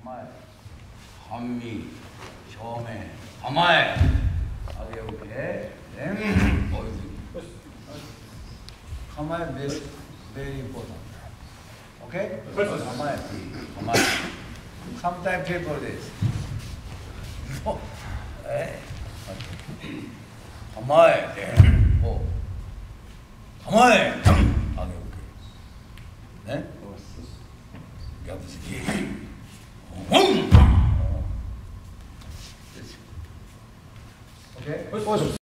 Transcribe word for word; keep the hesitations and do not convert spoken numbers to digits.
構え、半身、正面、構え、上げ受け、then追いつき。構え、ベース、very important. Okay? 構え、構え。Sometimes people this. え構え、then こう。構え、上げ受け。ね。逆式。オン。ですよ。Okay?